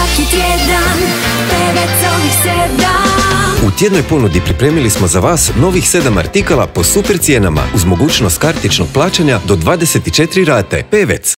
Svaki tjedan, Pevec ovih 7. U tjednoj ponudi pripremili smo za vas novih 7 artikala po super cijenama uz mogućnost kartičnog plaćanja do 24 rate. Pevec.